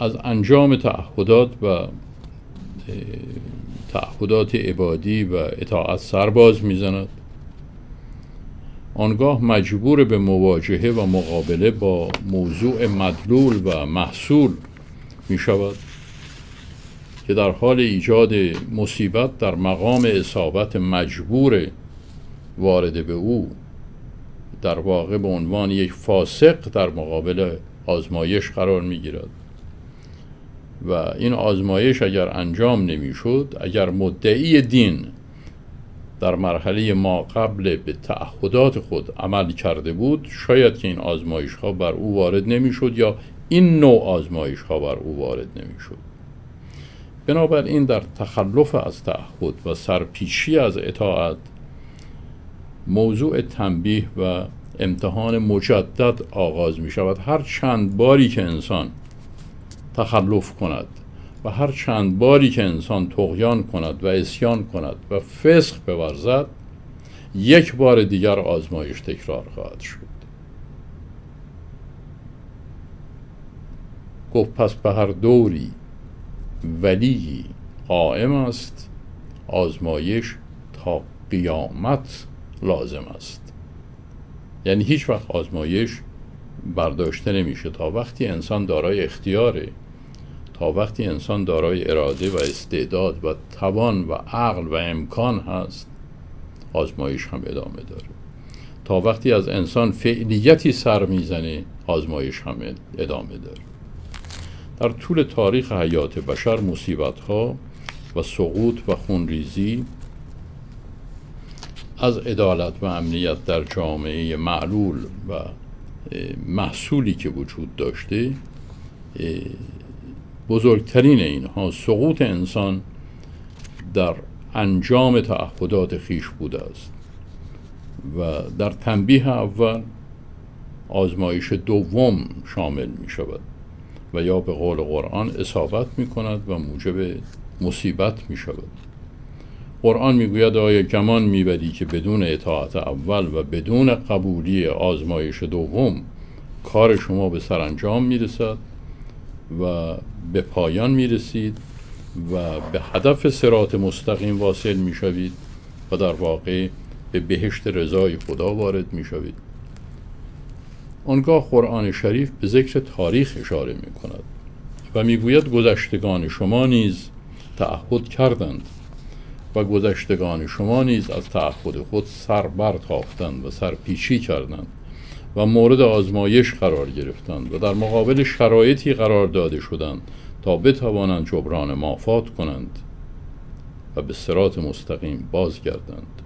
از انجام تعهدات و تعهدات عبادی و اطاعت سرباز میزند، آنگاه مجبور به مواجهه و مقابله با موضوع مدلول و محصول می شود که در حال ایجاد مصیبت در مقام اصابت مجبور وارد به او در واقع به عنوان یک فاسق در مقابل آزمایش قرار می گیرد و این آزمایش اگر انجام نمی شد، اگر مدعی دین در مرحله ما قبل به تعهدات خود عمل کرده بود، شاید که این آزمایش ها بر او وارد نمی شد یا این نوع آزمایش ها بر او وارد نمی شد. بنابراین در تخلف از تعهد و سرپیچی از اطاعت، موضوع تنبیه و امتحان مجدد آغاز می شود. هر چند باری که انسان تخلف کند و هر چند باری که انسان طغیان کند و عصیان کند و فسق بورزد، یک بار دیگر آزمایش تکرار خواهد شد. گفت پس به هر دوری ولی قائم است، آزمایش تا قیامت لازم است. یعنی هیچ وقت آزمایش برداشته نمیشه تا وقتی انسان دارای اختیاره، تا وقتی انسان دارای اراده و استعداد و توان و عقل و امکان هست، آزمایش هم ادامه داره. تا وقتی از انسان فعلیتی سر میزنه، آزمایش هم ادامه داره. در طول تاریخ حیات بشر مصیبت‌ها و سقوط و خونریزی از عدالت و امنیت در جامعه معلول و محصولی که وجود داشته، بزرگترین اینها سقوط انسان در انجام تعهدات خویش بوده است و در تنبیه اول آزمایش دوم شامل می شود و یا به قول قرآن اصابت می کند و موجب مصیبت می شود. قرآن می گوید آیا گمان می بری که بدون اطاعت اول و بدون قبولی آزمایش دوم کار شما به سرانجام می رسد و به پایان می رسید و به هدف صراط مستقیم واصل می شوید و در واقع به بهشت رضای خدا وارد می شوید. آنگاه قرآن شریف به ذکر تاریخ اشاره می کند و می گوید گذشتگان شما نیز تعهد کردند و گذشتگان شما نیز از تعهد خود سر برتافتند و سرپیچی کردند و مورد آزمایش قرار گرفتند و در مقابل شرایطی قرار داده شدند تا بتوانند جبران مافات کنند و به صراط مستقیم بازگردند.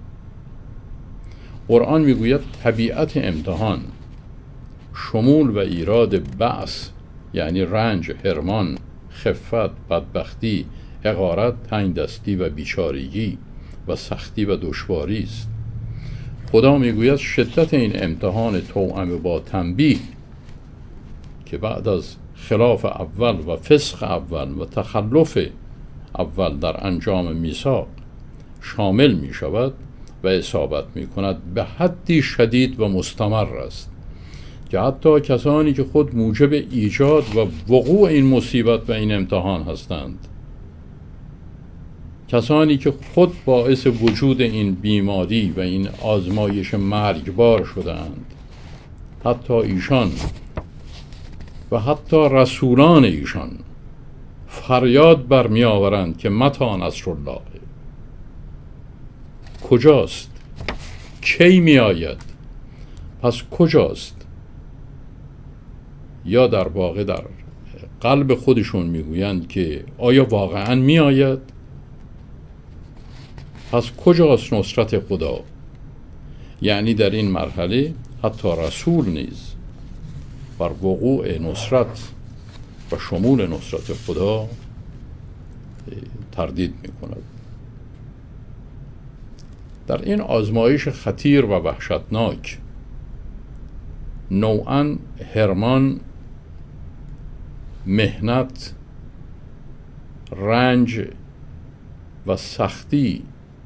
قرآن میگوید طبیعت امتحان، شمول و ایراد بعث یعنی رنج، حرمان، خفت، بدبختی، حقارت، تنگدستی و بیچارگی و سختی و دشواری است. خدا میگوید شدت این امتحان توأم با تنبیه که بعد از خلاف اول و فسق اول و تخلف اول در انجام میثاق شامل می شود و اصابت می کند به حدی شدید و مستمر است که حتی کسانی که خود موجب ایجاد و وقوع این مصیبت و این امتحان هستند، کسانی که خود باعث وجود این بیماری و این آزمایش مرگبار شدند، حتی ایشان و حتی رسولان ایشان فریاد برمی آورند که متی نصر الله، کجاست؟ کی می آید؟ پس کجاست؟ یا در واقع در قلب خودشون میگویند که آیا واقعا می آید؟ پس کجاست نصرت خدا؟ یعنی در این مرحله حتی رسول نیز بر وقوع نصرت و شمول نصرت خدا تردید می کند. در این آزمایش خطیر و وحشتناک نوعاً حرمان، محنت، رنج و سختی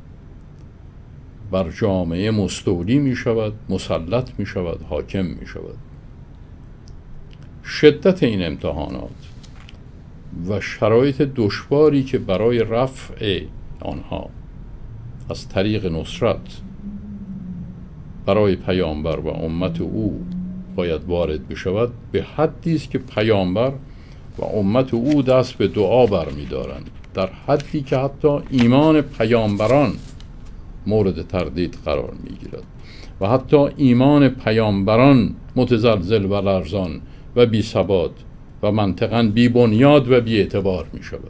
بر جامعه مستولی می شود، مسلط می شود، حاکم می شود. شدت این امتحانات و شرایط دشواری که برای رفع آنها از طریق نصرت برای پیامبر و امت او باید وارد بشود، به حدی است که پیامبر و امت او دست به دعا برمی‌دارند، در حدی که حتی ایمان پیامبران مورد تردید قرار می‌گیرد و حتی ایمان پیامبران متزلزل و لرزان و بی ثبات و منطقاً بی بنیاد و بی اعتبار می‌شود.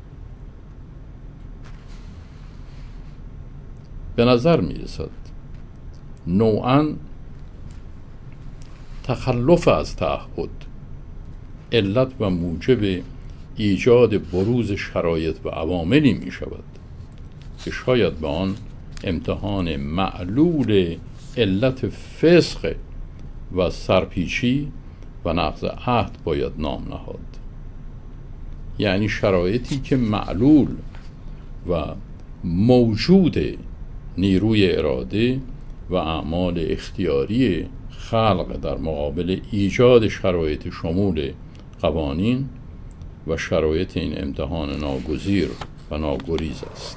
به نظر می‌رسد نوعاً تخلف از تعهد علت و موجب ایجاد بروز شرایط و عواملی می شود که شاید به آن امتحان معلول علت فسق و سرپیچی و نقض عهد باید نام نهاد. یعنی شرایطی که معلول و موجود نیروی اراده و اعمال اختیاری خلق در مقابل ایجاد شرایط شمول قوانین و شرایط این امتحان ناگزیر و ناگریز است.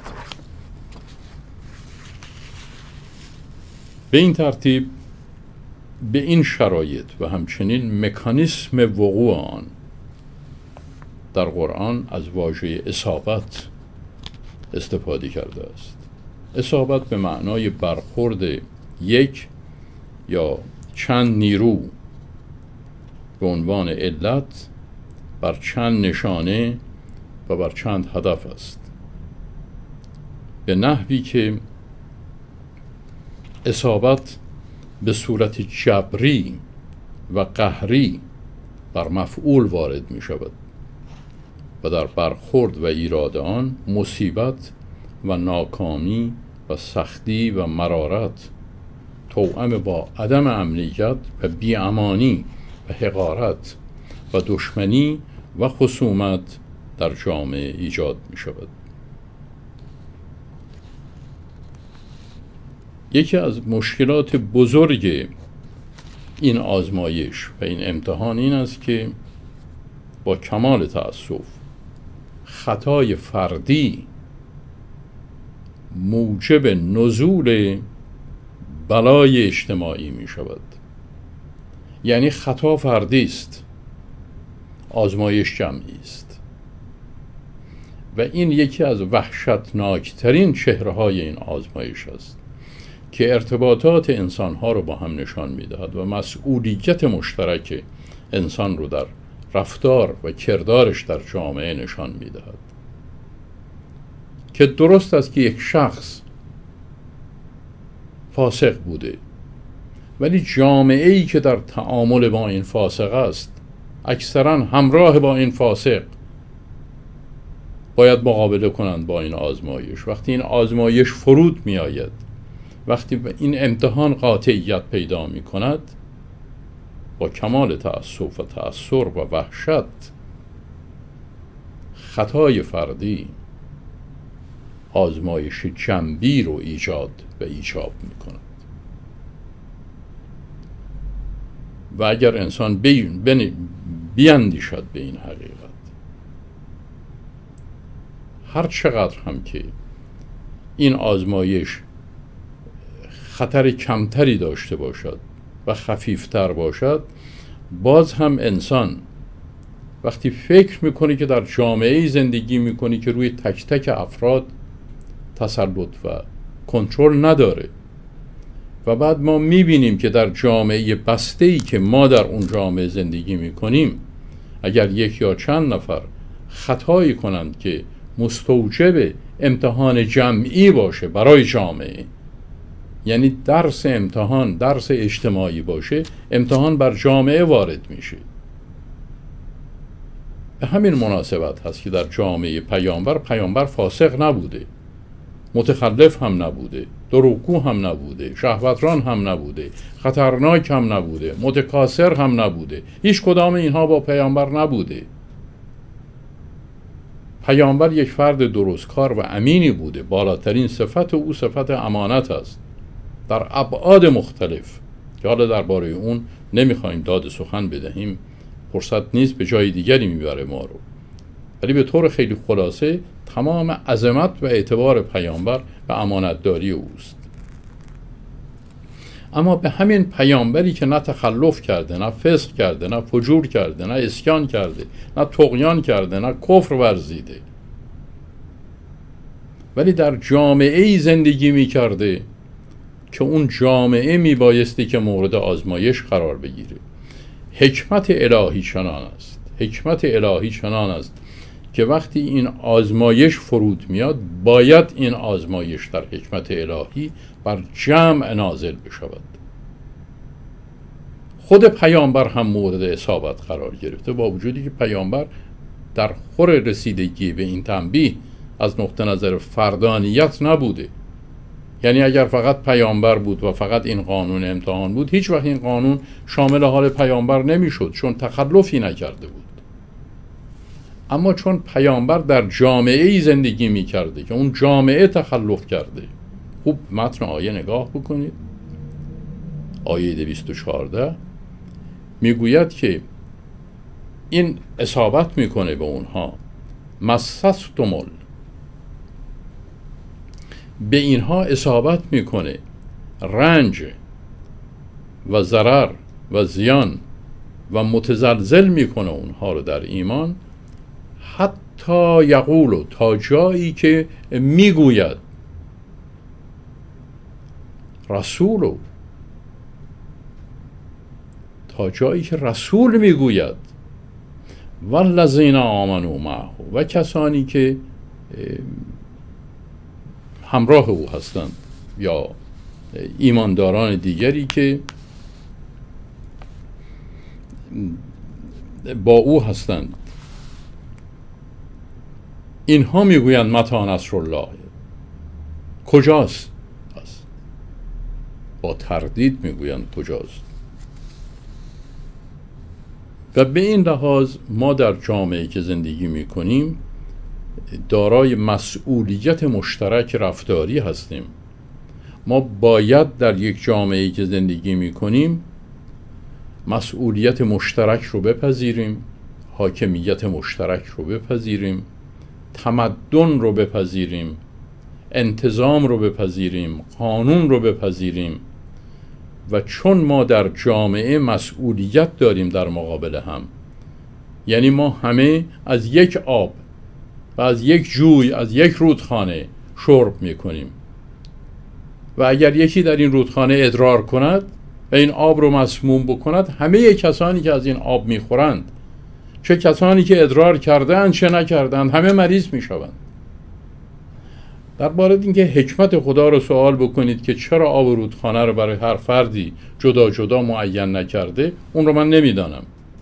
به این ترتیب به این شرایط و همچنین مکانیسم وقوع آن در قرآن از واژه اصابت استفاده کرده است. اصابت به معنای برخورد یک یا چند نیرو به عنوان علت بر چند نشانه و بر چند هدف است، به نحوی که اصابت به صورت جبری و قهری بر مفعول وارد می شود و در برخورد و ایراد آن مصیبت و ناکامی و سختی و مرارت توأم با عدم امنیت و بی‌امانی و حقارت و دشمنی و خصومت در جامعه ایجاد می شود. یکی از مشکلات بزرگ این آزمایش و این امتحان این است که با کمال تأسف خطای فردی موجب نزول بلای اجتماعی می شود. یعنی خطا فردی است، آزمایش جمعی است و این یکی از وحشتناکترین چهره‌های این آزمایش است که ارتباطات انسانها رو با هم نشان می‌دهد و مسئولیت مشترک انسان رو در رفتار و کردارش در جامعه نشان می‌دهد. که درست است که یک شخص فاسق بوده، ولی جامعه‌ای که در تعامل با این فاسق است اکثراً همراه با این فاسق باید مقابله کنند با این آزمایش. وقتی این آزمایش فرود می آید، وقتی این امتحان قاطعیت پیدا می کند، با کمال تأسف و تأثر و وحشت خطای فردی آزمایش جنبی رو ایجاد و ایجاب می کند. و اگر انسان بیندیشد به این حقیقت، هر چقدر هم که این آزمایش خطر کمتری داشته باشد و خفیفتر باشد، باز هم انسان وقتی فکر میکنه که در جامعه‌ای زندگی میکنه که روی تک تک افراد تسلط و کنترل نداره و بعد ما میبینیم که در جامعه بسته‌ای که ما در اون جامعه زندگی میکنیم، اگر یک یا چند نفر خطایی کنند که مستوجب امتحان جمعی باشه برای جامعه، یعنی درس امتحان درس اجتماعی باشه، امتحان بر جامعه وارد میشه. به همین مناسبت هست که در جامعه پیامبر فاسق نبوده، متخلف هم نبوده، دروغگو هم نبوده، شهوتران هم نبوده، خطرناک هم نبوده، متکاسر هم نبوده. هیچ کدام اینها با پیامبر نبوده. پیامبر یک فرد درستکار و امینی بوده. بالاترین صفت او صفت امانت است در ابعاد مختلف که حالا درباره اون نمیخوایم داد سخن بدهیم، فرصت نیست، به جای دیگری میبره ما رو. ولی به طور خیلی خلاصه تمام عظمت و اعتبار پیامبر و امانتداری اوست. اما به همین پیامبری که نه تخلف کرده، نه فسق کرده، نه فجور کرده، نه اسیان کرده، نه طغیان کرده، نه کفر ورزیده، ولی در جامعه‌ای زندگی می‌کرده که اون جامعه میبایستی که مورد آزمایش قرار بگیره. حکمت الهی چنان است، حکمت الهی چنان است که وقتی این آزمایش فرود میاد باید این آزمایش در حکمت الهی بر جمع نازل بشود. خود پیامبر هم مورد اصابت قرار گرفته، با وجودی که پیامبر در خور رسیدگی به این تنبیه از نقطه نظر فردانیت نبوده. یعنی اگر فقط پیامبر بود و فقط این قانون امتحان بود، هیچ وقت این قانون شامل حال پیامبر نمیشد، چون تخلفی نکرده بود. اما چون پیامبر در جامعه‌ای زندگی می‌کرده که اون جامعه تخلف کرده. خوب متن آیه نگاه بکنید. آیه 214 میگوید که این اصابت میکنه به اونها، مسستمل، به اینها اصابت میکنه رنج و ضرر و زیان و متزلزل میکنه اونها رو در ایمان، حتی یقولو، تا جایی که میگوید رسولو، تا جایی که رسول میگوید والذین آمنوا معه، و کسانی که همراه او هستند یا ایمانداران دیگری که با او هستند، اینها میگویند متی نصر الله، کجاست؟ با تردید میگویند کجاست. و به این لحاظ ما در جامعه‌ای که زندگی میکنیم دارای مسئولیت مشترک رفتاری هستیم. ما باید در یک جامعه‌ای که زندگی میکنیم مسئولیت مشترک رو بپذیریم، حاکمیت مشترک رو بپذیریم، تمدن رو بپذیریم، انتظام رو بپذیریم، قانون رو بپذیریم. و چون ما در جامعه مسئولیت داریم در مقابل هم، یعنی ما همه از یک آب و از یک جوی، از یک رودخانه شرب میکنیم و اگر یکی در این رودخانه ادرار کند و این آب رو مسموم بکند، همه کسانی که از این آب میخورند، چه کسانی که ادرار کردند چه نکردند، همه مریض میشوند. درباره اینکه حکمت خدا رو سوال بکنید که چرا آب رودخانه رو برای هر فردی جدا جدا معین نکرده، اون رو من نمیدانم.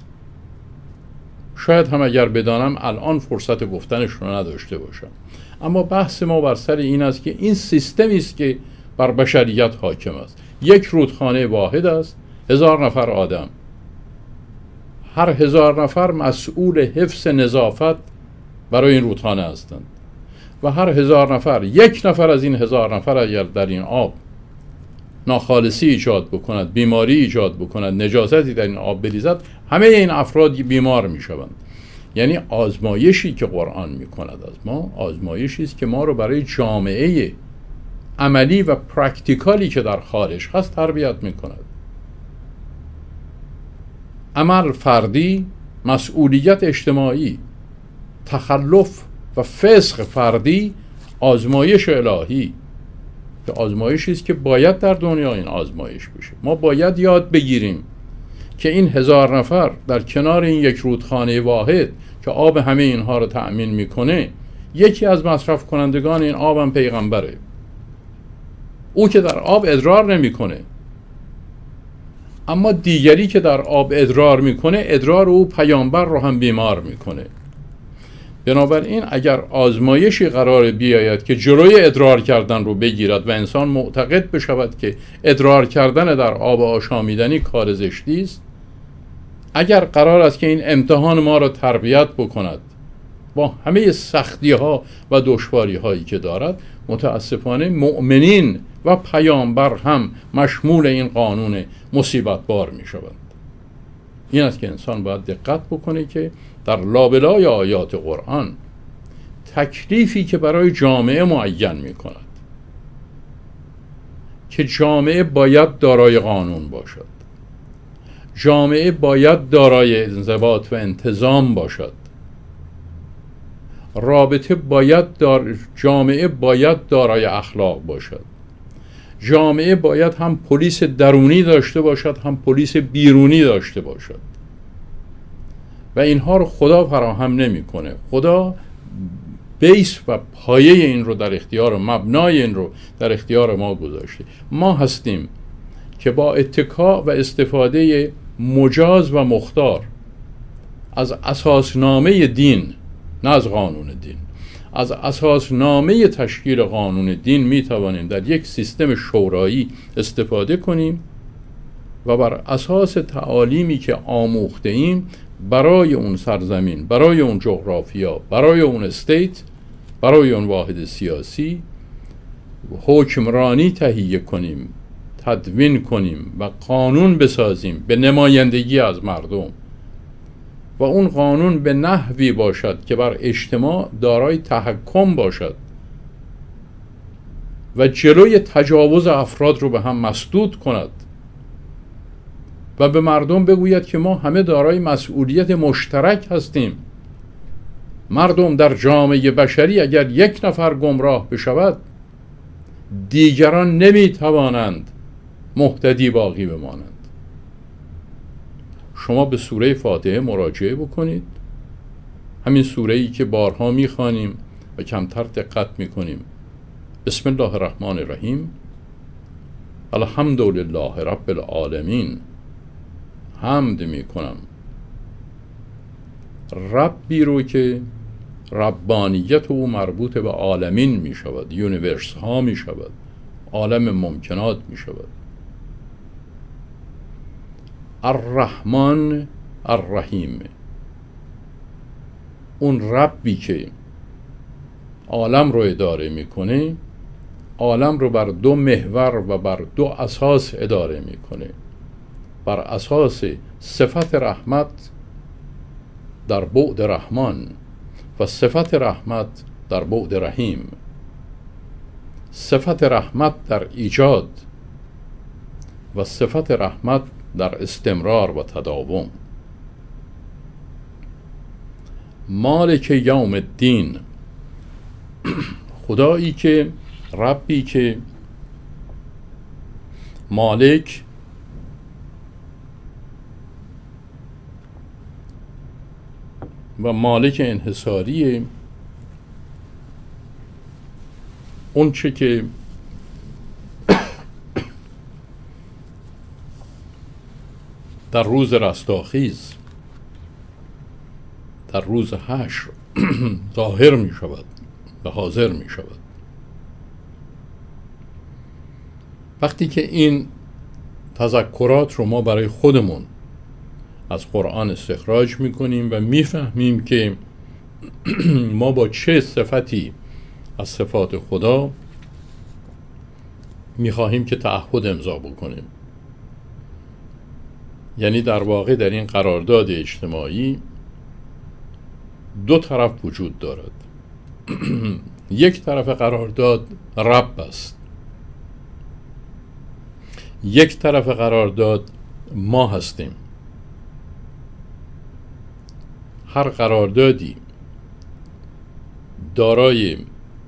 شاید هم اگر بدانم الان فرصت گفتنش رو نداشته باشم. اما بحث ما بر سر این است که این سیستمی است که بر بشریت حاکم است. یک رودخانه واحد است، 1000 نفر آدم، هر 1000 نفر مسئول حفظ نظافت برای این رودخانه هستند و هر 1000 نفر، یک نفر از این 1000 نفر اگر در این آب ناخالصی ایجاد بکند، بیماری ایجاد بکند، نجاستی در این آب بریزد، همه این افراد بیمار می شوند. یعنی آزمایشی که قرآن می کند از ما، آزمایشی است که ما رو برای جامعه عملی و پرکتیکالی که در خارج هست تربیت می کند. عمل فردی، مسئولیت اجتماعی، تخلف و فسق فردی، آزمایش الهی، که آزمایشی است که باید در دنیا این آزمایش بشه. ما باید یاد بگیریم که این 1000 نفر در کنار این یک رودخانه واحد که آب همه اینها رو تأمین میکنه، یکی از مصرف کنندگان این آب هم پیغمبره، او که در آب ادرار نمیکنه، اما دیگری که در آب ادرار میکنه، ادرار او پیامبر رو هم بیمار میکنه. بنابراین اگر آزمایشی قرار بیاید که جلوی ادرار کردن رو بگیرد و انسان معتقد بشود که ادرار کردن در آب آشامیدنی کار زشتی است، اگر قرار است که این امتحان ما را تربیت بکند با همه سختی ها و دشواری هایی که دارد، متاسفانه مؤمنین و پیامبر هم مشمول این قانون مصیبت بار می شوند. این است که انسان باید دقت بکنه که در لابلای آیات قرآن تکلیفی که برای جامعه معین می کند که جامعه باید دارای قانون باشد، جامعه باید دارای انضباط و انتظام باشد، جامعه باید دارای اخلاق باشد، جامعه باید هم پلیس درونی داشته باشد هم پلیس بیرونی داشته باشد و اینها رو خدا فراهم نمیکنه. خدا بیس و پایه این رو در اختیار، مبنای این رو در اختیار ما گذاشته. ما هستیم که با اتکا و استفاده مجاز و مختار از اساسنامه دین، نه از قانون دین، از اساسنامه تشکیل قانون دین می توانیم در یک سیستم شورایی استفاده کنیم و بر اساس تعالیمی که آموخته ایم برای اون سرزمین، برای اون جغرافیا، برای اون استیت، برای اون واحد سیاسی حکمرانی تهیه کنیم، تدوین کنیم و قانون بسازیم به نمایندگی از مردم و اون قانون به نحوی باشد که بر اجتماع دارای تحکم باشد و جلوی تجاوز افراد رو به هم مسدود کند و به مردم بگوید که ما همه دارای مسئولیت مشترک هستیم. مردم در جامعه بشری اگر یک نفر گمراه بشود دیگران نمیتوانند مهتدی باقی بمانند. شما به سوره فاتحه مراجعه بکنید، همین سوره‌ای که بارها میخوانیم و کمتر دقت میکنیم. بسم الله الرحمن الرحیم. الحمد لله رب العالمین. حمد میکنم ربی رو که ربانیت او مربوط به عالمین میشود، یونیورس ها میشود، عالم ممکنات میشود. الرحمن الرحیم، اون ربی که عالم رو اداره میکنه، عالم رو بر دو محور و بر دو اساس اداره میکنه. بر اساس صفت رحمت در بعد رحمان و صفت رحمت در بعد رحیم. صفت رحمت در ایجاد و صفت رحمت در استمرار و تداوم. مالک یوم الدین، خدایی که، ربی که مالک و مالک انحصاری اون چه که در روز رستاخیز، در روز حشر ظاهر می شود و حاضر می شود. وقتی که این تذکرات رو ما برای خودمون از قرآن استخراج میکنیم و میفهمیم که ما با چه صفتی از صفات خدا میخواهیم که تعهد امضا بکنیم، یعنی در واقع در این قرارداد اجتماعی دو طرف وجود دارد. یک طرف قرارداد رب است، یک طرف قرارداد ما هستیم. هر قراردادی دارای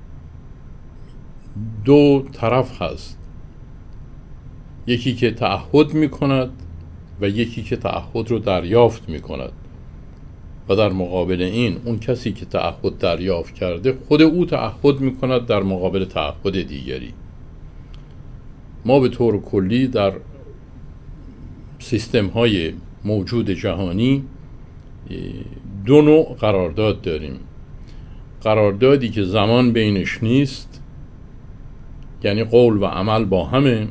دو طرف هست، یکی که تعهد می کند و یکی که تعهد رو دریافت می کند و در مقابل این اون کسی که تعهد دریافت کرده خود او تعهد می کند در مقابل تعهد دیگری. ما به طور کلی در سیستم های موجود جهانی دو نوع قرارداد داریم. قراردادی که زمان بینش نیست، یعنی قول و عمل با همه،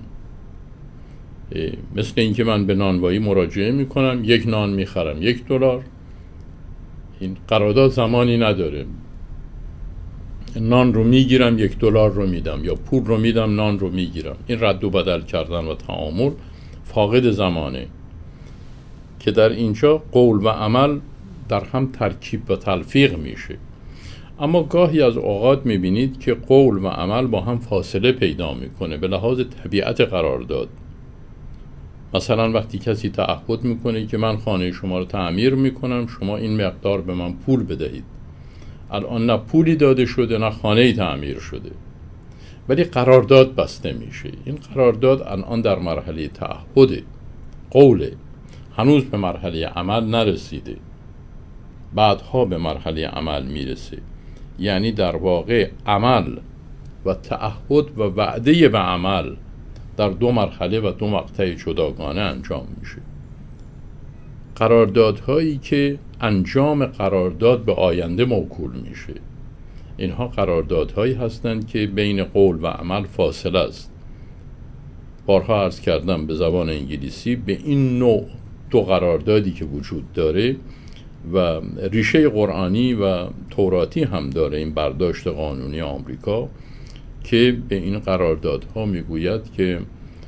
مثل اینکه من به نانوایی مراجعه میکنم، یک نان میخرم $1. این قرارداد زمانی نداره. نان رو میگیرم $1 رو میدم، یا پول رو میدم نان رو میگیرم. این رد و بدل کردن و تعامل فاقد زمانه که در اینجا قول و عمل در هم ترکیب و تلفیق میشه. اما گاهی از اوقات میبینید که قول و عمل با هم فاصله پیدا میکنه به لحاظ طبیعت قرارداد. مثلا وقتی کسی تعهد میکنه که من خانه شما رو تعمیر میکنم، شما این مقدار به من پول بدهید. الان نه پولی داده شده نه خانه‌ای تعمیر شده، ولی قرارداد بسته میشه. این قرارداد الان در مرحله تعهد، قوله، هنوز به مرحله عمل نرسیده، بعدها به مرحله عمل میرسه. یعنی در واقع عمل و تعهد و وعده به عمل در دو مرحله و دو مقطع جداگانه انجام میشه. قراردادهایی که انجام قرارداد به آینده موکول میشه، اینها قراردادهایی هستند که بین قول و عمل فاصله است. بارها عرض کردم به زبان انگلیسی به این نوع دو قراردادی که وجود داره و ریشه قرآنی و توراتی هم داره، این برداشت قانونی آمریکا که به این قراردادها میگوید که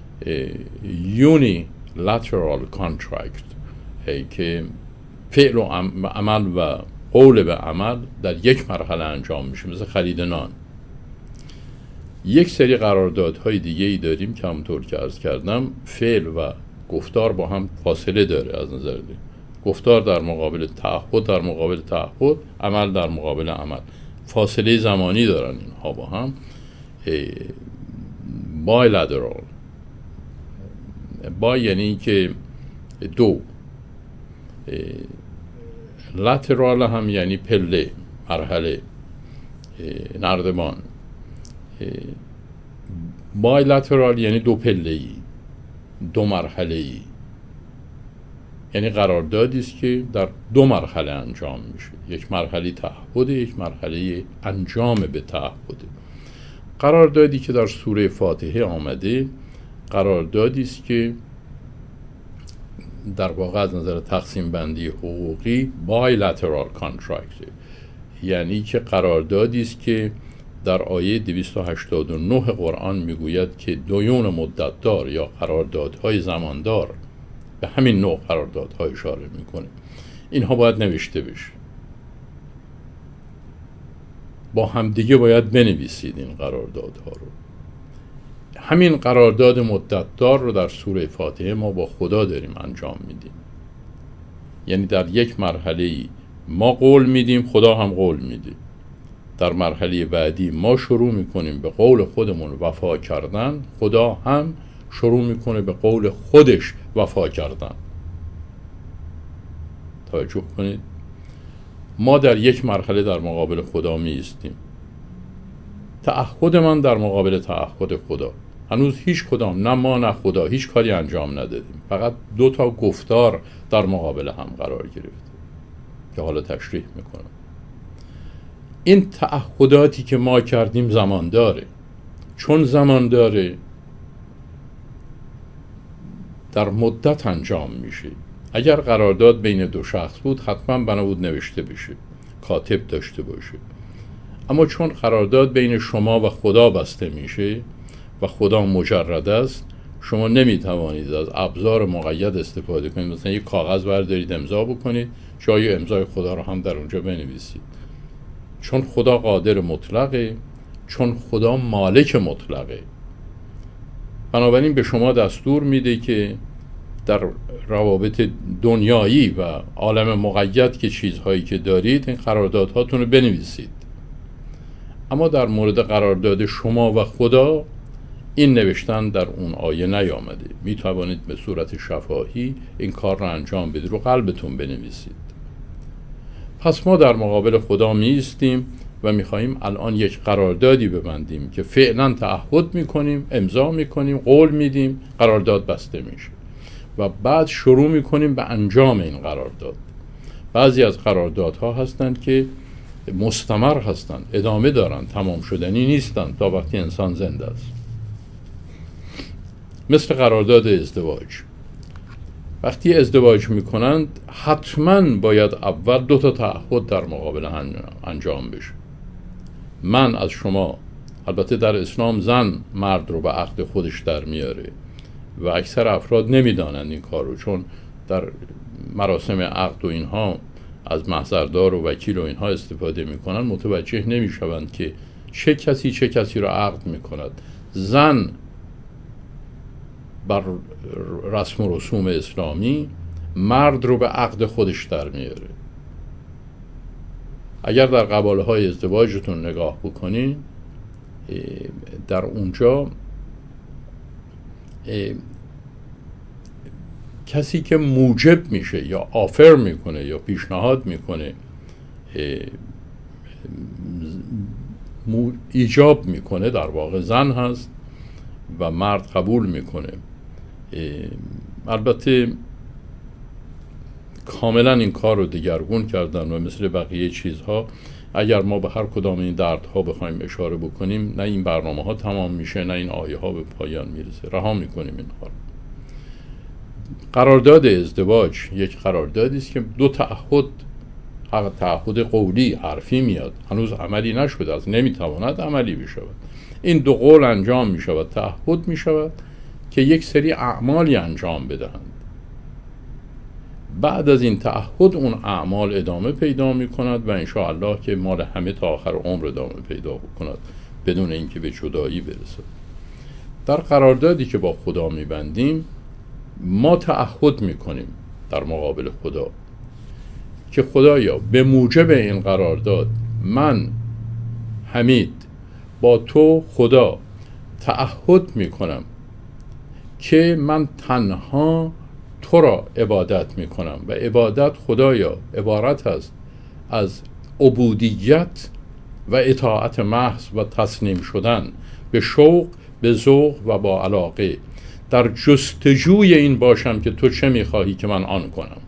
unilateral contract، که فعل و عمل و قول به عمل در یک مرحله انجام میشه، مثل خرید نان. یک سری قراردادهای دیگه ای داریم که همونطور که عرض کردم فعل و گفتار با هم فاصله داره از نظر دی. گفتار در مقابل تعهد، عمل در مقابل عمل، فاصله زمانی دارن اینها با هم. bilateral، با یعنی که دو، لاترال هم یعنی پله، مرحله، نردبان. بایلاترال یعنی دو پله‌ای، دو مرحله‌ای، یعنی قراردادی است که در دو مرحله انجام میشه. یک مرحله تعهد، یک مرحله انجام به تعهد. قراردادی که در سوره فاتحه آمده قراردادی است که در واقع از نظر تقسیم بندی حقوقی bilateral contract، یعنی که قراردادی است که در آیه 289 قرآن میگوید که دیون مدتدار یا قراردادهای زماندار، به همین نوع قراردادها اشاره میکنه. اینها باید نوشته بشه، با هم دیگه باید بنویسید این قراردادها رو. همین قرارداد مدتدار رو در سوره فاتحه ما با خدا داریم انجام میدیم. یعنی در یک مرحله ما قول میدیم، خدا هم قول میده. در مرحله بعدی ما شروع میکنیم به قول خودمون وفا کردن، خدا هم شروع میکنه به قول خودش وفا کردن. توجه کنید، ما در یک مرحله در مقابل خدا میایستیم. تعهد من در مقابل تعهد خدا. هنوز هیچ کدام، نه ما نه خدا، هیچ کاری انجام ندادیم. فقط دو تا گفتار در مقابل هم قرار گرفته که حالا تشریح میکنم. این تعهداتی که ما کردیم زمان داره. چون زمان داره در مدت انجام میشه. اگر قرارداد بین دو شخص بود حتما بنابود نوشته بشه، کاتب داشته باشه. اما چون قرارداد بین شما و خدا بسته میشه و خدا مجرد است، شما نمیتوانید از ابزار مقید استفاده کنید. مثلا یک کاغذ بردارید امضا بکنید، جای امضای خدا رو هم در اونجا بنویسید. چون خدا قادر مطلقه، چون خدا مالک مطلقه، بنابراین به شما دستور میده که در روابط دنیایی و عالم مقید که چیزهایی که دارید این قراردادهاتون رو بنویسید. اما در مورد قرارداد شما و خدا این نوشتن در اون آیه نیامده. می توانید به صورت شفاهی این کار را انجام بدید، رو قلبتون بنویسید. پس ما در مقابل خدا می ایستیم و می خواهیم الان یک قراردادی ببندیم که فعلا تعهد می کنیم، امضا می کنیم، قول میدیم، قرارداد بسته میشه و بعد شروع می کنیم به انجام این قرارداد. بعضی از قراردادها هستند که مستمر هستند، ادامه دارن، تمام شدنی نیستند تا وقتی انسان زنده است. مثل قرارداد ازدواج. وقتی ازدواج میکنند حتما باید اول دو تا تعهد در مقابل انجام بشه. من از شما، البته در اسلام زن مرد رو به عقد خودش در میاره و اکثر افراد نمیدانند این کار رو، چون در مراسم عقد و اینها از محضردار و وکیل و اینها استفاده میکنن متوجه نمیشوند که چه کسی را عقد میکند. زن بر رسم و رسوم اسلامی مرد رو به عقد خودش در میاره. اگر در قباله های ازدواجتون نگاه بکنین، در اونجا کسی که موجب میشه یا آفر میکنه یا پیشنهاد میکنه، ایجاب میکنه، در واقع زن هست و مرد قبول میکنه. البته کاملا این کار رو دگرگون کردن و مثل بقیه چیزها اگر ما به هر کدام این دردها بخوایم اشاره بکنیم، نه این برنامه ها تمام میشه، نه این آیه ها به پایان میرسه. رها میکنیم اینها رو. قرارداد ازدواج یک قراردادی است که دو تعهد، تعهد قولی حرفی میاد، هنوز عملی نشده است، نمیتواند عملی بشود. این دو قول انجام میشود، تعهد میشود که یک سری اعمالی انجام بدهند. بعد از این تعهد اون اعمال ادامه پیدا میکند و انشاءالله که مال همه تا آخر عمر ادامه پیدا بکند بدون اینکه به جدایی برسد. در قراردادی که با خدا میبندیم ما تعهد میکنیم در مقابل خدا که خدایا به موجب این قرارداد من حمید با تو خدا تعهد میکنم که من تنها تو را عبادت میکنم و عبادت خدایا عبارت است از عبودیت و اطاعت محض و تسلیم شدن به شوق، به ذوق و با علاقه. در جستجوی این باشم که تو چه میخواهی که من آن کنم.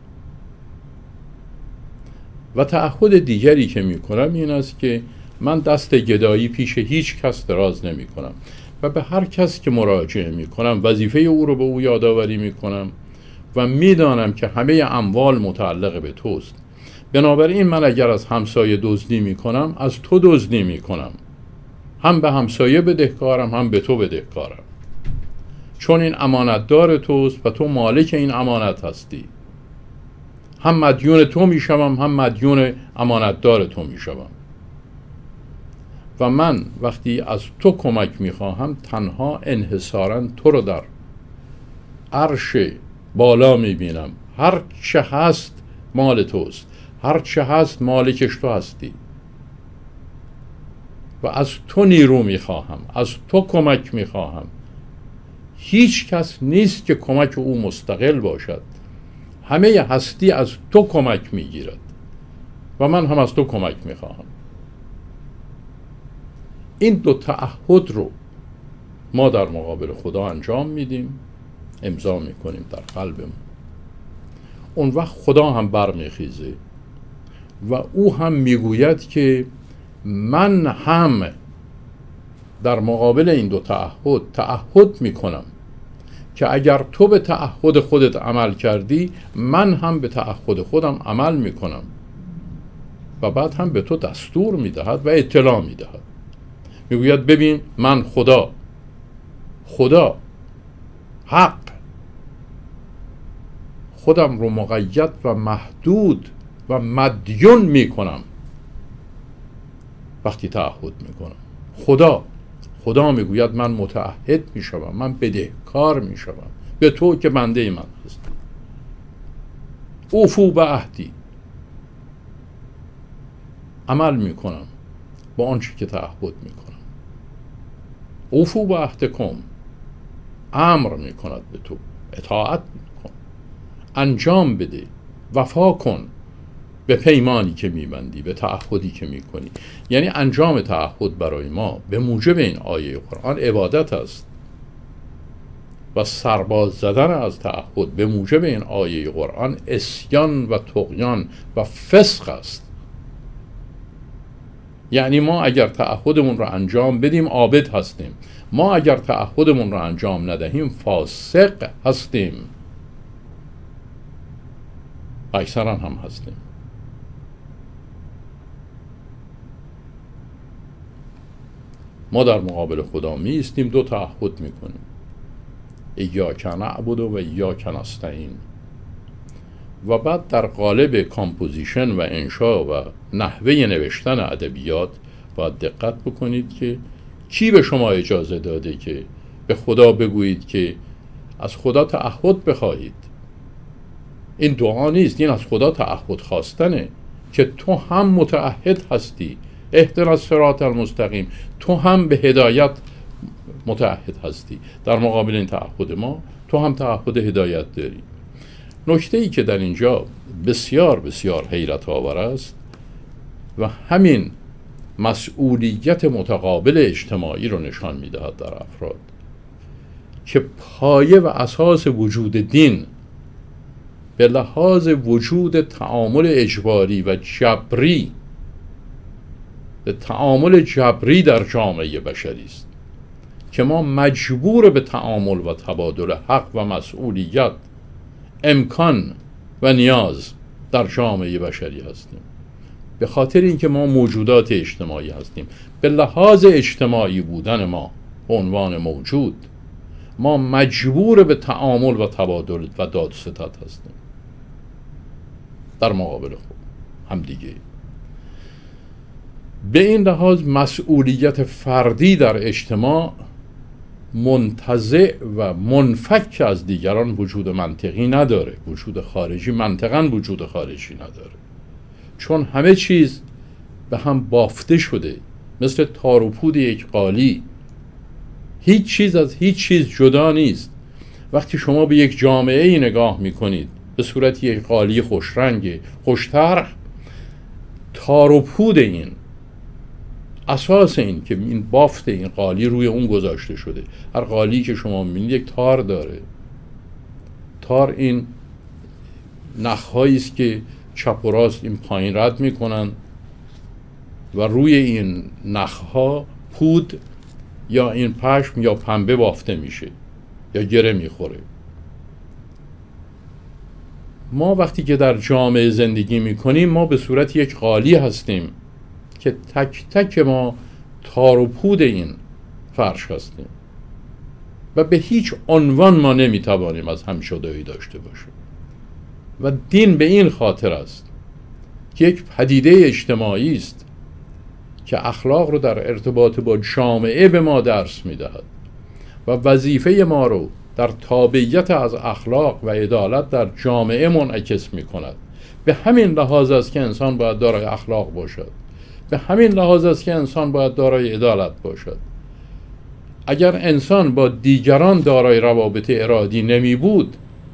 و تعهد دیگری که میکنم این است که من دست گدایی پیش هیچ کس دراز نمی کنم و به هر کس که مراجعه می کنم وظیفه او رو به او یادآوری می کنم و میدانم که همه اموال متعلق به توست. بنابراین من اگر از همسایه دزدی می کنم از تو دزدی می کنم، هم به همسایه بدهکارم هم به تو بدهکارم، چون این امانتدار توست و تو مالک این امانت هستی. هم مدیون تو می شوم هم مدیون امانتدار تو می شوم و من وقتی از تو کمک می خواهم تنها انحصاراً تو رو در عرش بالا می بینم. هر چه هست مال توست، هر چه هست مالکش تو هستی و از تو نیرو می خواهم، از تو کمک می خواهم. هیچ کس نیست که کمک او مستقل باشد، همه هستی از تو کمک می گیرد و من هم از تو کمک می خواهم. این دو تعهد رو ما در مقابل خدا انجام میدیم، امضا میکنیم در قلبمون. اون وقت خدا هم برمیخیزه و او هم میگوید که من هم در مقابل این دو تعهد میکنم که اگر تو به تعهد خودت عمل کردی من هم به تعهد خودم عمل میکنم و بعد هم به تو دستور میدهد و اطلاع میدهد. میگوید ببین من خدا حق خودم رو مقید و محدود و مدیون میکنم وقتی تعهد میکنم. خدا میگوید من متعهد میشوم، من بدهکار میشوم به تو که بنده من هستی. اوفو به عهدی، عمل میکنم با آنچه که تعهد میکنم. اوفو به عهدکم، امر میکند به تو، اطاعت میکن، انجام بده، وفا کن به پیمانی که میبندی، به تعهدی که میکنی. یعنی انجام تعهد برای ما به موجب این آیه قرآن عبادت است و سرباز زدن از تعهد به موجب این آیه قرآن عصیان و طغیان و فسق است. یعنی ما اگر تعهدمون رو انجام بدیم عابد هستیم، ما اگر تعهدمون رو انجام ندهیم فاسق هستیم، اکثرا هم هستیم. ما در مقابل خدا می ایستیم، دو تعهد میکنیم: ایاک نعبد و ایاک نستعین. و بعد در قالب کامپوزیشن و انشا و نحوه نوشتن ادبیات باید دقت بکنید که کی به شما اجازه داده که به خدا بگویید که از خدا تعهد بخواهید. این دعا نیست، این از خدا تعهد خواستنه که تو هم متعهد هستی، اهدنا الصراط المستقیم، تو هم به هدایت متعهد هستی. در مقابل این تعهد ما تو هم تعهد هدایت داری. نکته ای که در اینجا بسیار بسیار حیرت آور است و همین مسئولیت متقابل اجتماعی رو نشان میدهد در افراد که پایه و اساس وجود دین به لحاظ وجود تعامل اجباری و جبری، تعامل جبری در جامعه بشری است که ما مجبور به تعامل و تبادل حق و مسئولیت، امکان و نیاز در جامعه بشری هستیم. به خاطر اینکه ما موجودات اجتماعی هستیم، به لحاظ اجتماعی بودن ما به عنوان موجود، ما مجبور به تعامل و تبادل و داد و ستد هستیم در مقابل خود هم دیگه. به این لحاظ مسئولیت فردی در اجتماع منتزع و منفک از دیگران وجود منطقی نداره، وجود خارجی منطقاً وجود خارجی نداره، چون همه چیز به هم بافته شده مثل تار و پود یک قالی. هیچ چیز از هیچ چیز جدا نیست. وقتی شما به یک جامعه ای نگاه میکنید به صورت یک قالی خوشرنگ خوش‌طرح، تار و پود این، اساس این که این بافت این قالی روی اون گذاشته شده. هر قالی که شما میبینید یک تار داره. تار این نخهایی است که چپ و راست این پایین رد میکنن و روی این نخها پود یا این پشم یا پنبه بافته میشه یا گره میخوره. ما وقتی که در جامعه زندگی میکنیم ما به صورت یک قالی هستیم که تک تک ما تار و پود این فرش هستیم و به هیچ عنوان ما نمیتوانیم از هم جدایی داشته باشیم. و دین به این خاطر است که یک پدیده اجتماعی است که اخلاق رو در ارتباط با جامعه به ما درس میدهد و وظیفه ما رو در تابعیت از اخلاق و عدالت در جامعه منعکس می کند. به همین لحاظ است که انسان باید دارای اخلاق باشد، به همین لحاظ است که انسان باید دارای عدالت باشد. اگر انسان با دیگران دارای روابط ارادی نمی بود،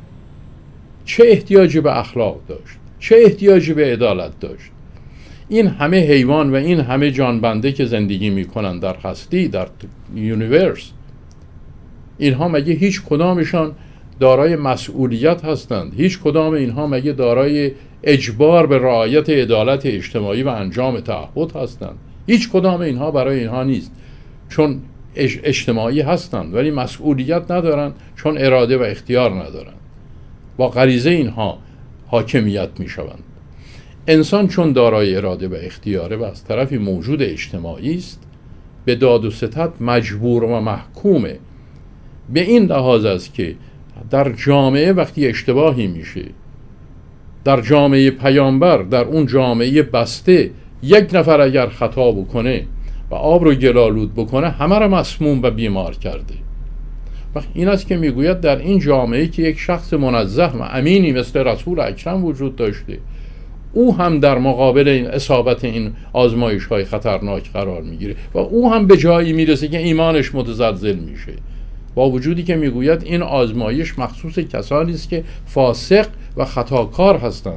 چه احتیاجی به اخلاق داشت؟ چه احتیاجی به عدالت داشت؟ این همه حیوان و این همه جانبنده که زندگی می کنند در هستی، در یونیورس، اینها مگه هیچ کدامشان دارای مسئولیت هستند؟ هیچ کدام اینها مگه دارای اجبار به رعایت عدالت اجتماعی و انجام تعهد هستند؟ هیچ کدام اینها برای اینها نیست، چون اجتماعی هستند ولی مسئولیت ندارند، چون اراده و اختیار ندارند. با غریزه اینها حاکمیت می شوند. انسان چون دارای اراده و اختیاره و از طرفی موجود اجتماعی است، به داد و ستد مجبور و محکومه. به این لحاظ است که در جامعه وقتی اشتباهی میشه، در جامعه پیامبر، در اون جامعه بسته، یک نفر اگر خطا بکنه و آب رو گلالود بکنه همه رو مسموم و بیمار کرده. وقت این است که میگوید در این جامعه که یک شخص منزه و امینی مثل رسول اکرم وجود داشته، او هم در مقابل این اصابت این آزمایش های خطرناک قرار میگیره و او هم به جایی میرسه که ایمانش متزلزل میشه، با وجودی که میگوید این آزمایش مخصوص کسانی است که فاسق و خطاکار هستند.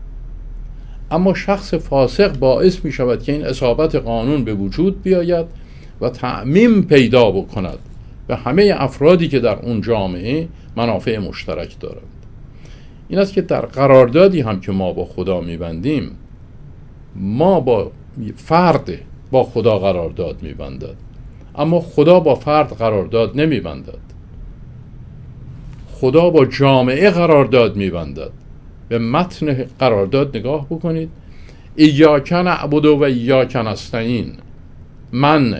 اما شخص فاسق باعث می شود که این اصابت قانون به وجود بیاید و تعمیم پیدا بکند به همه افرادی که در اون جامعه منافع مشترک دارند. این است که در قراردادی هم که ما با خدا میبندیم، ما با فرد با خدا قرارداد میبندد، اما خدا با فرد قرارداد نمیبندد. خدا با جامعه قرارداد میبندد. به متن قرارداد نگاه بکنید. ایاک نعبد و ایاک نستعین. من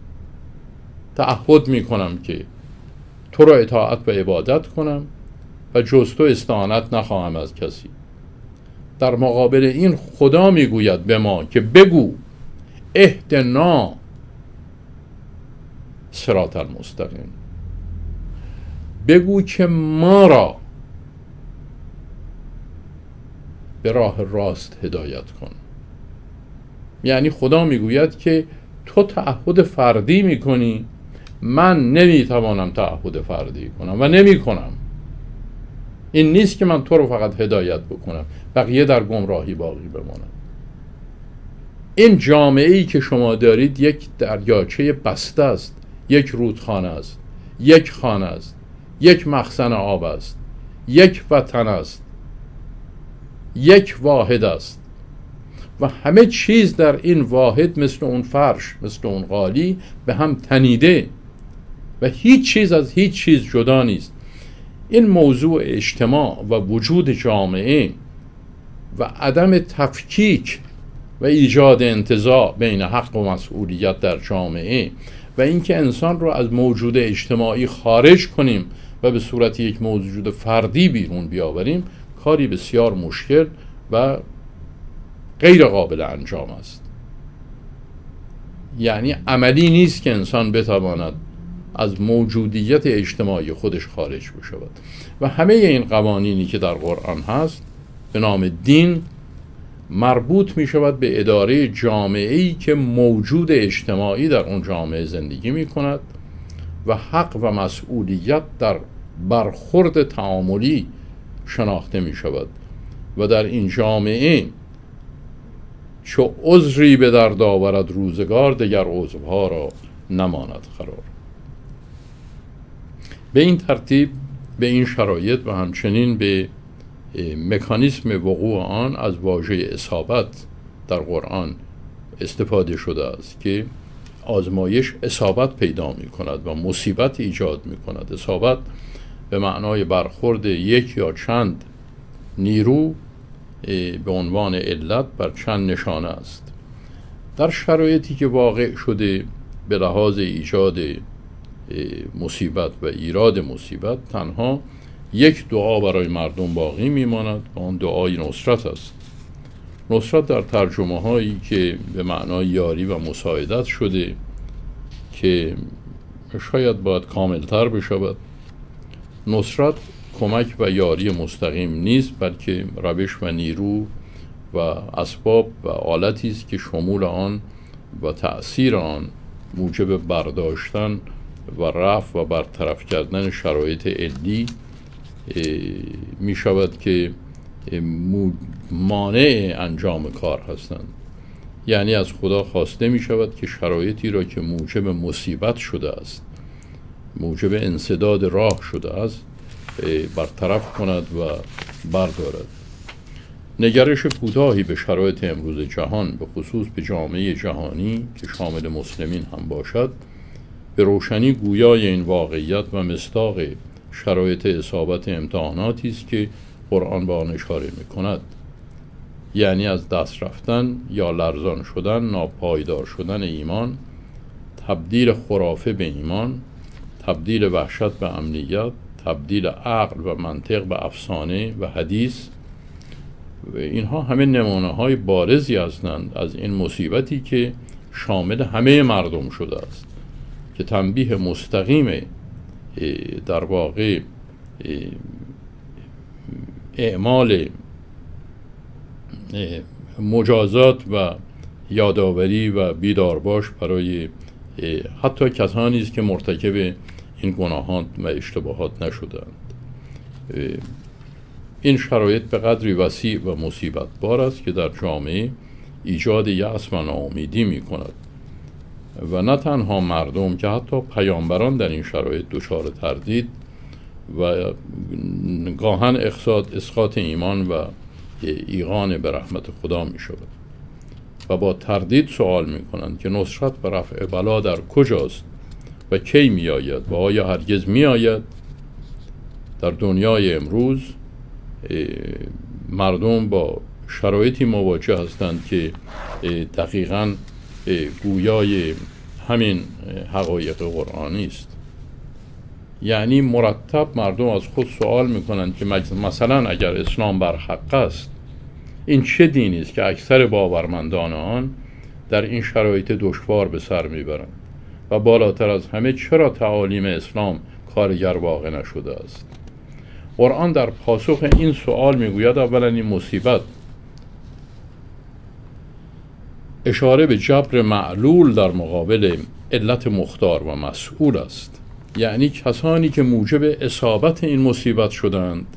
تعهد میکنم که تو را اطاعت و عبادت کنم و جز تو استعانت نخواهم از کسی. در مقابل این خدا میگوید به ما که بگو اهدنا صراط المستقیم، بگو که ما را به راه راست هدایت کن. یعنی خدا میگوید که تو تعهد فردی میکنی، من نمیتوانم تعهد فردی کنم و نمیکنم. این نیست که من تو رو فقط هدایت بکنم، بقیه در گمراهی باقی بمانم. این جامعه‌ای که شما دارید یک دریاچه بسته است، یک رودخانه است، یک خانه است، یک مخزن آب است، یک وطن است، یک واحد است و همه چیز در این واحد مثل اون فرش، مثل اون قالی به هم تنیده و هیچ چیز از هیچ چیز جدا نیست. این موضوع اجتماع و وجود جامعه و عدم تفکیک و ایجاد انتزاع بین حق و مسئولیت در جامعه و اینکه انسان رو از موجود اجتماعی خارج کنیم و به صورت یک موجود فردی بیرون بیاوریم، کاری بسیار مشکل و غیر قابل انجام است. یعنی عملی نیست که انسان بتواند از موجودیت اجتماعی خودش خارج بشود و همه این قوانینی که در قرآن هست به نام دین مربوط می شود به اداره جامعه‌ای که موجود اجتماعی در اون جامعه زندگی می کند و حق و مسئولیت در برخورد تعاملی شناخته می شود و در این جامعه چو عذری به درد آورد روزگار، دگر عذرها را نماند قرار. به این ترتیب به این شرایط و همچنین به مکانیسم وقوع آن از واژه اصابت در قرآن استفاده شده است که آزمایش اصابت پیدا می کند و مصیبت ایجاد می کند. اصابت به معنای برخورد یک یا چند نیرو به عنوان علت بر چند نشانه است. در شرایطی که واقع شده به لحاظ ایجاد مصیبت و ایراد مصیبت، تنها یک دعا برای مردم باقی میماند و آن دعای نصرت است. نصرت در ترجمه هایی که به معنای یاری و مساعدت شده که شاید باید کاملتر بشود. نصرت کمک و یاری مستقیم نیست، بلکه روش و نیرو و اسباب و آلتی است که شمول آن و تأثیر آن موجب برداشتن و رفع و برطرف کردن شرایط علی می شود که مانع انجام کار هستند. یعنی از خدا خواسته می شود که شرایطی را که موجب مصیبت شده است، موجب انسداد راه شده است، برطرف کند و بردارد. نگرش کوتاهی به شرایط امروز جهان، به خصوص به جامعه جهانی که شامل مسلمین هم باشد، به روشنی گویای این واقعیت و مصداق شرایط اصابت امتحاناتی است که قرآن به آن اشاره می‌کند. یعنی از دست رفتن یا لرزان شدن، ناپایدار شدن ایمان، تبدیل خرافه به ایمان، تبدیل وحشت به امنیت، تبدیل عقل و منطق به افسانه و حدیث. و اینها همه نمونه‌های بارزی هستند از این مصیبتی که شامل همه مردم شده است که تنبیه مستقیم در واقع اعمال مجازات و یادآوری و بیدارباش برای حتی کسانی است که مرتکب این گناهان و اشتباهات نشدند. این شرایط به قدری وسیع و مصیبت بار است که در جامعه ایجاد یأس و ناامیدی می کند و نه تنها مردم که حتی پیامبران در این شرایط دچار تردید و گاهن اسقاط ایمان و ایقان به رحمت خدا می شود و با تردید سوال می کنند که نصرت و رفع بلا در کجاست و کی می آید و آیا هرگز می آید. در دنیای امروز مردم با شرایطی مواجه هستند که دقیقاً گویای همین حقایق قرآنی است. یعنی مرتب مردم از خود سوال میکنند که مثلا اگر اسلام بر حق است، این چه دینی است که اکثر باورمندان آن در این شرایط دشوار به سر میبرند؟ و بالاتر از همه چرا تعالیم اسلام کارگر واقع نشده است؟ قرآن در پاسخ این سوال میگوید اولا این مصیبت اشاره به جبر معلول در مقابل علت مختار و مسئول است، یعنی کسانی که موجب اصابت این مصیبت شدند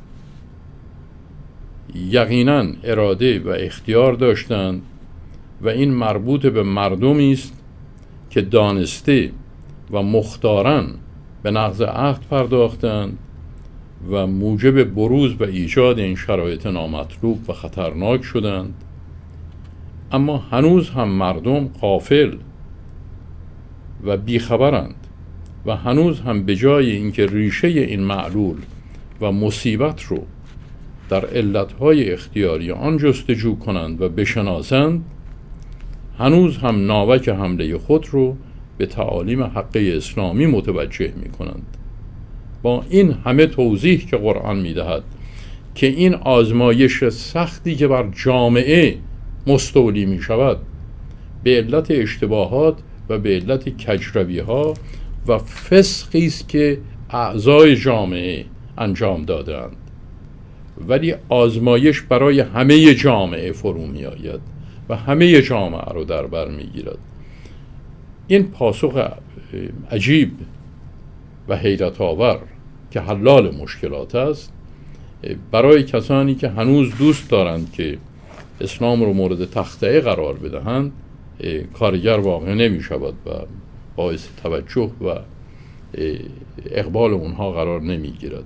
یقیناً اراده و اختیار داشتند و این مربوط به مردمی است که دانسته و مختاراً به نقض عهد پرداختند و موجب بروز و ایجاد این شرایط نامطلوب و خطرناک شدند. اما هنوز هم مردم غافل و بیخبرند و هنوز هم به جای اینکه ریشه این معلول و مصیبت رو در علتهای اختیاری آن جستجو کنند و بشناسند، هنوز هم ناوک حمله خود رو به تعالیم حق اسلامی متوجه می کنند. با این همه توضیح که قرآن می دهد که این آزمایش سختی که بر جامعه مستولی می شود به علت اشتباهات و به علت کجروی ها و فسقی است که اعضای جامعه انجام دادند، ولی آزمایش برای همه جامعه فرو می آید و همه جامعه رو در بر می گیرد. این پاسخ عجیب و حیرت آور که حلال مشکلات است برای کسانی که هنوز دوست دارند که اسلام رو مورد تخطئه قرار بدهند کارگر واقع نمی شود و باعث توجه و اقبال اونها قرار نمی گیرد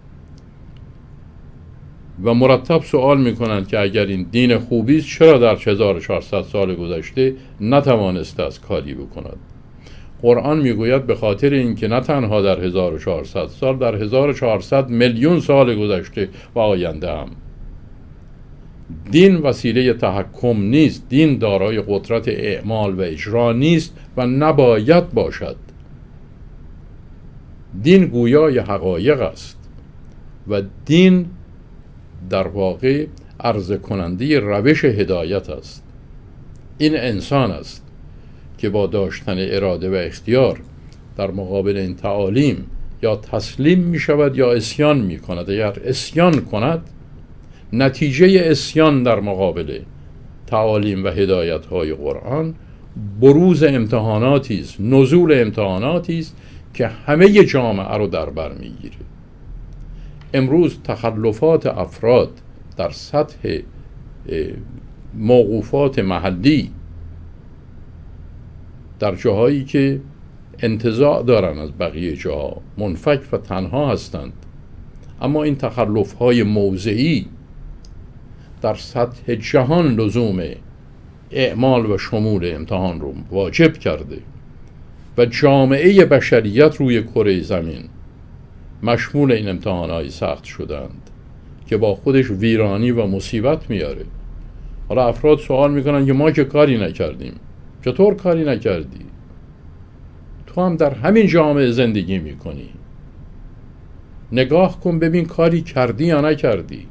و مرتب سوال می کنند که اگر این دین خوبی است چرا در 1400 سال گذشته نتوانسته است کاری بکند؟ قرآن میگوید به خاطر اینکه نه تنها در 1400 سال، در 1400 میلیون سال گذشته و آینده هم دین وسیله تحکم نیست، دین دارای قدرت اعمال و اجرا نیست و نباید باشد. دین گویای حقایق است و دین در واقع عرضه کننده روش هدایت است. این انسان است که با داشتن اراده و اختیار در مقابل این تعالیم یا تسلیم می شود یا اسیان می کند. اگر اسیان کند، نتیجه اسیان در مقابل تعالیم و هدایت های قرآن بروز امتحاناتی است، نزول امتحاناتی است که همه جامعه رو در بر می گیره. امروز تخلفات افراد در سطح موقوفات محلی در جاهایی که انتزاع دارن از بقیه جاها، منفک و تنها هستند، اما این تخلف‌های موضعی در سطح جهان لزوم اعمال و شمول امتحان رو واجب کرده و جامعه بشریت روی کره زمین مشمول این امتحان‌های سخت شدند که با خودش ویرانی و مصیبت میاره. حالا افراد سوال میکنن که ما که کاری نکردیم. چطور کاری نکردی؟ تو هم در همین جامعه زندگی میکنی. نگاه کن ببین کاری کردی یا نکردی.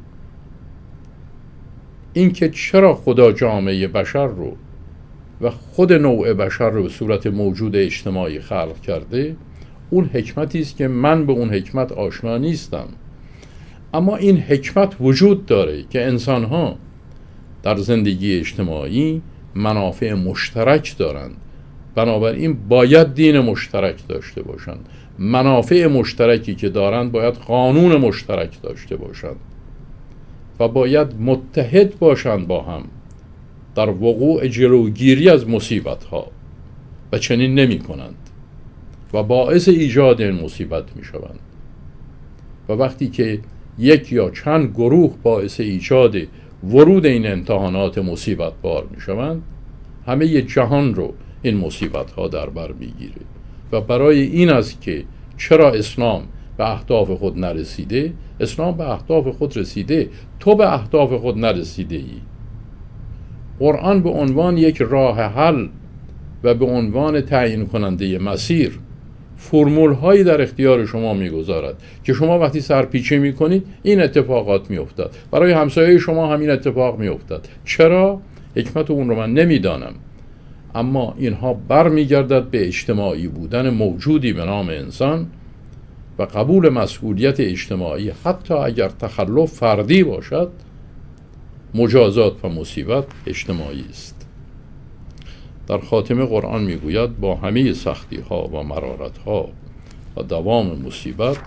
این که چرا خدا جامعه بشر رو و خود نوع بشر رو به صورت موجود اجتماعی خلق کرده، اون حکمتی است که من به اون حکمت آشنا نیستم، اما این حکمت وجود داره که انسان‌ها در زندگی اجتماعی منافع مشترک دارند، بنابراین باید دین مشترک داشته باشند. منافع مشترکی که دارند باید قانون مشترک داشته باشند و باید متحد باشند با هم در وقوع جلوگیری از مصیبت‌ها و چنین نمی کنند و باعث ایجاد این مصیبت می شوند. و وقتی که یک یا چند گروه باعث ایجاد ورود این امتحانات مصیبت بار می شوند، همه جهان رو این مصیبت ها در بر می گیره و برای این است که چرا اسلام به اهداف خود نرسیده. اسلام به اهداف خود رسیده، تو به اهداف خود نرسیده ای. قرآن به عنوان یک راه حل و به عنوان تعیین کننده مسیر فرمول هایی در اختیار شما میگذارد که شما وقتی سرپیچی میکنید این اتفاقات میافتد. برای همسایه شما همین اتفاق میافتد. چرا؟ حکمت اون رو من نمیدانم، اما اینها برمیگردد به اجتماعی بودن موجودی به نام انسان و قبول مسئولیت اجتماعی، حتی اگر تخلف فردی باشد. مجازات و مصیبت اجتماعی است. در خاتمه قرآن میگوید با همه سختی ها و مرارت ها و دوام مصیبت،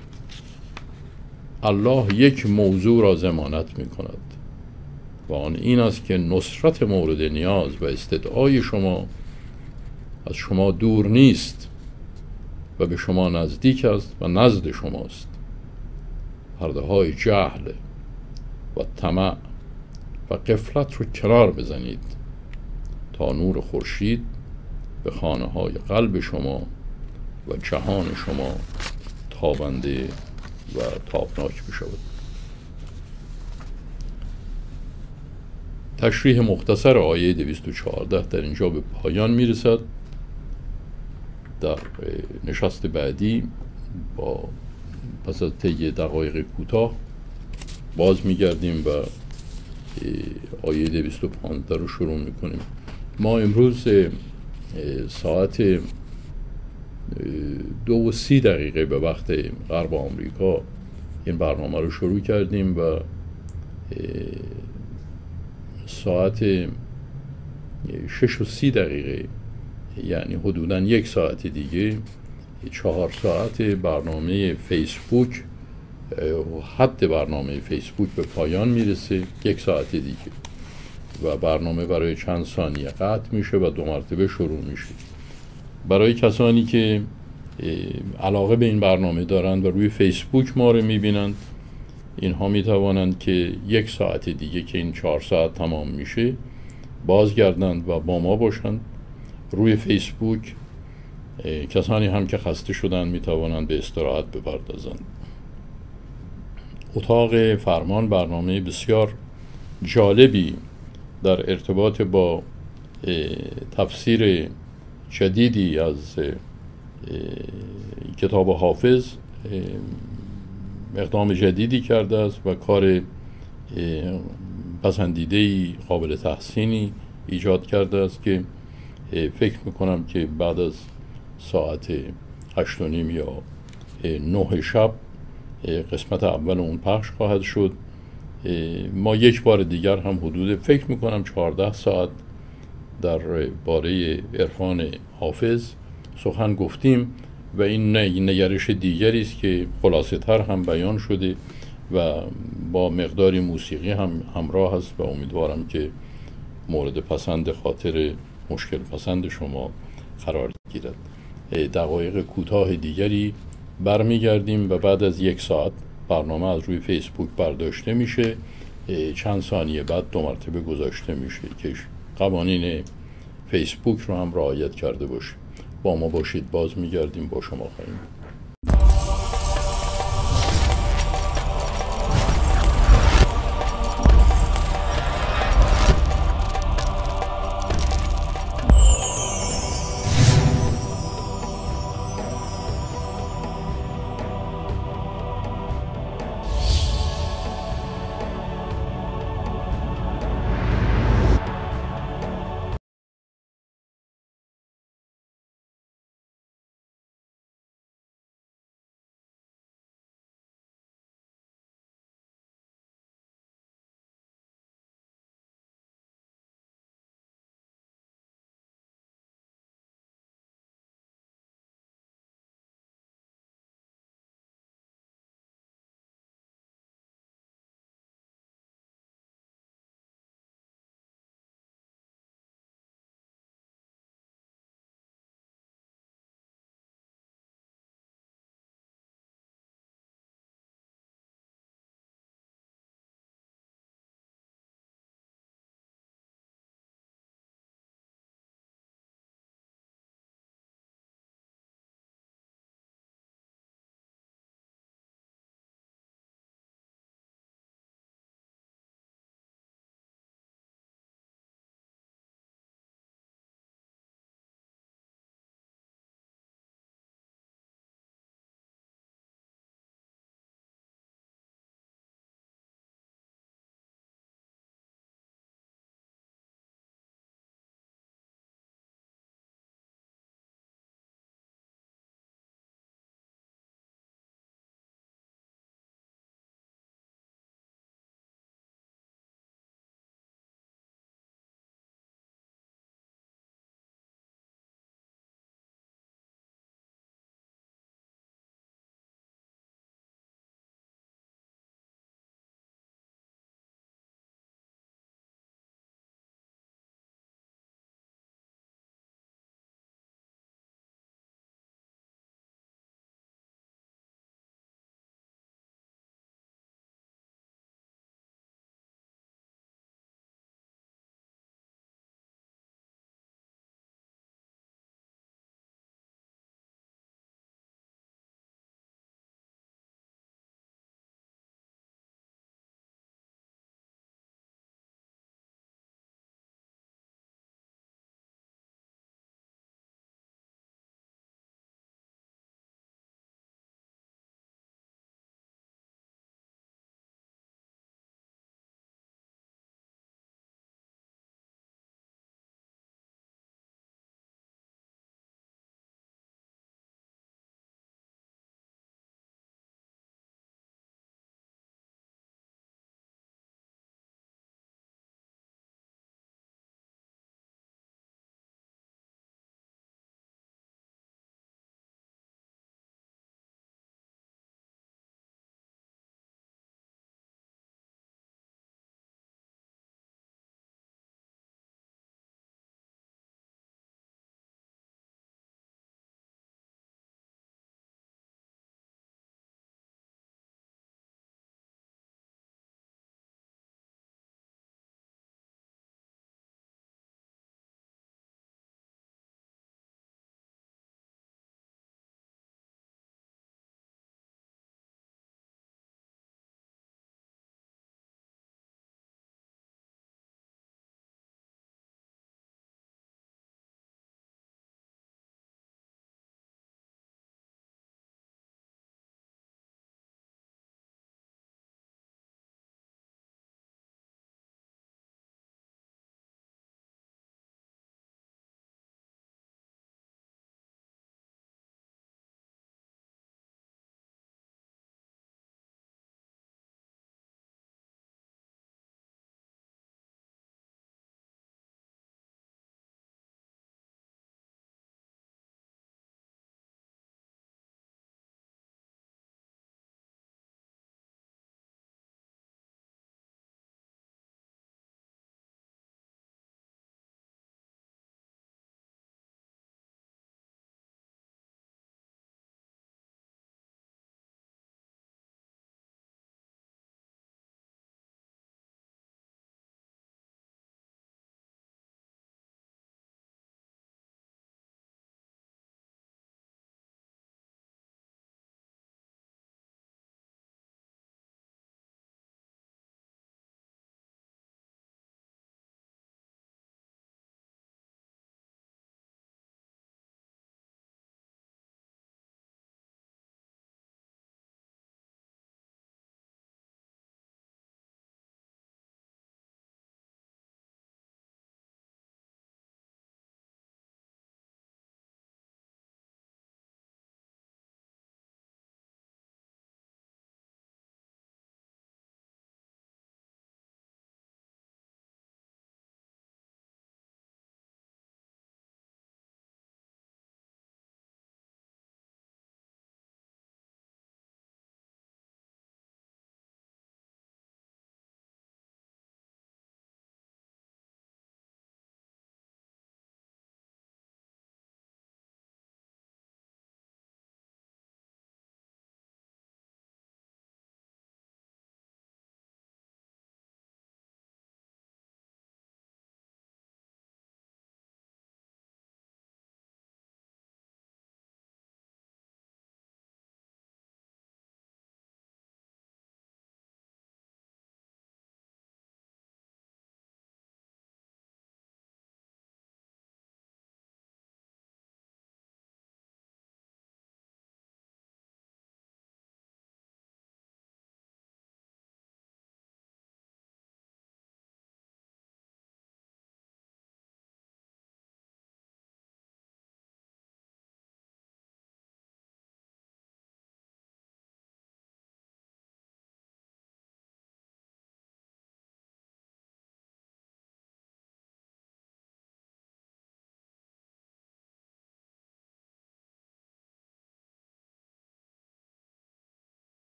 الله یک موضوع را ضمانت می کند و آن این است که نصرت مورد نیاز و استدعای شما از شما دور نیست و به شما نزدیک است و نزد شماست. پرده های جهل و طمع و غفلت رو کنار بزنید تا نور خورشید به خانه های قلب شما و جهان شما تابنده و تابناک بشود. تشریح مختصر آیه 214 در اینجا به پایان میرسد. در نشست بعدی با پس از طی دقایق کوتاه باز میگردیم و آیه 215 رو شروع میکنیم. ما امروز ساعت 2:30 به وقت غرب آمریکا این برنامه رو شروع کردیم و ساعت 6:30 یعنی حدوداً 1 ساعت دیگه 4 ساعت برنامه فیسبوک، حد برنامه فیسبوک به پایان میرسه. 1 ساعت دیگه و برنامه برای چند ثانیه قطع میشه و 2 مرتبه شروع میشه. برای کسانی که علاقه به این برنامه دارند و روی فیسبوک ما رو میبینند، اینها میتوانند که 1 ساعت دیگه که این 4 ساعت تمام میشه بازگردند و با ما باشند روی فیسبوک. کسانی هم که خسته شدند میتوانند به استراحت بپردازند. اتاق فرمان برنامه بسیار جالبی در ارتباط با تفسیر جدیدی از کتاب حافظ اقدام جدیدی کرده است و کار پسندیده‌ای قابل تحسینی ایجاد کرده است که فکر میکنم که بعد از ساعت 8:30 یا 9 شب قسمت اول اون پخش خواهد شد. ما یک بار دیگر هم حدود فکر میکنم 14 ساعت در باره عرفان حافظ سخن گفتیم و این نگرش دیگری است که خلاصه تر هم بیان شده و با مقداری موسیقی هم همراه است و امیدوارم که مورد پسند خاطر مشکل پسند شما قرار گیرد. دقایق کوتاه دیگری برمیگردیم و بعد از 1 ساعت برنامه از روی فیسبوک برداشته میشه. چند ثانیه بعد 2 مرتبه گذاشته میشه که قوانین فیسبوک رو هم رعایت کرده باشید. با ما باشید، باز میگردیم با شما خواهیم.